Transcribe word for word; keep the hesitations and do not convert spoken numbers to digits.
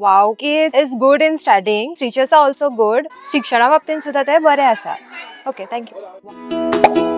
WowKids is good in studying. Teachers are also good. शिक्षणा बाबतीत सुद्धा ते बरे आसा. Okay, thank you.